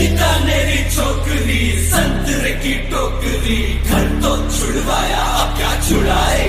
बीकानेरी छोकरी संतरे की टोकरी घर तो छुड़वाया अब क्या छुड़ाए।